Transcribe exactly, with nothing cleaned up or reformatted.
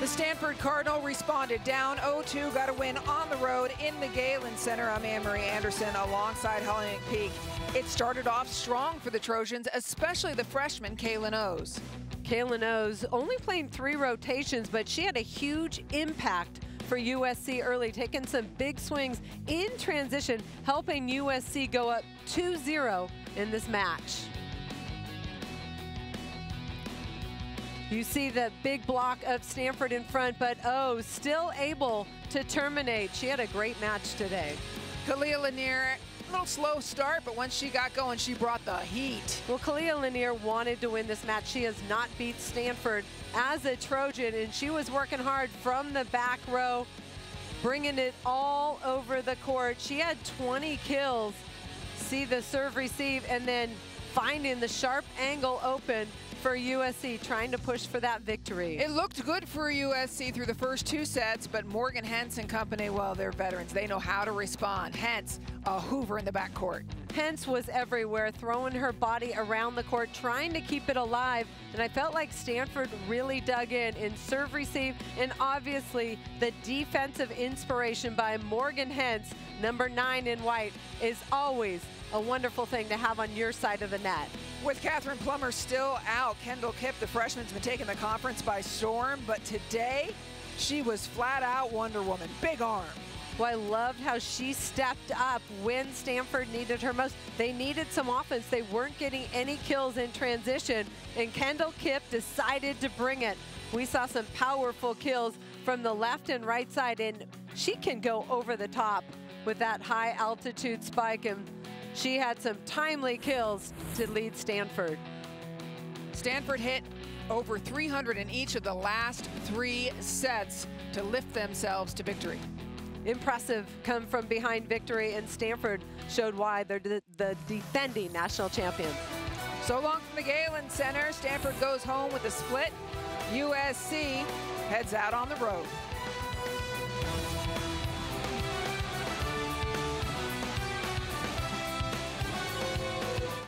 The Stanford Cardinal responded down oh two, got a win on the road in the Galen Center. I'm Anne-Marie Anderson alongside Holly McPeak. It started off strong for the Trojans, especially the freshman Kaylin O's. Kaylin O's only playing three rotations, but she had a huge impact for U S C early, taking some big swings in transition, helping U S C go up two zero in this match. You see the big block of Stanford in front, but oh, still able to terminate. She had a great match today. Kalia Lanier, a little slow start, but once she got going, she brought the heat. Well, Kalia Lanier wanted to win this match. She has not beat Stanford as a Trojan, and she was working hard from the back row, bringing it all over the court. She had twenty kills. See the serve receive, and then finding the sharp angle open for U S C, trying to push for that victory. It looked good for U S C through the first two sets, but Morgan Hentz and company, well, they're veterans. They know how to respond. Hentz, a hoover in the backcourt. Hentz was everywhere, throwing her body around the court, trying to keep it alive. And I felt like Stanford really dug in in serve receive, and obviously the defensive inspiration by Morgan Hentz, number nine in white, is always a wonderful thing to have on your side of the net. With Catherine Plummer still out, Kendall Kipp, the freshman's been taking the conference by storm, but today she was flat out Wonder Woman. Big arm. Well, I loved how she stepped up when Stanford needed her most. They needed some offense. They weren't getting any kills in transition, and Kendall Kipp decided to bring it. We saw some powerful kills from the left and right side, and she can go over the top with that high altitude spike, and she had some timely kills to lead Stanford. Stanford hit over three hundred in each of the last three sets to lift themselves to victory. Impressive come from behind victory, and Stanford showed why they're the, the defending national champions. So long from the Galen Center. Stanford goes home with a split. U S C heads out on the road.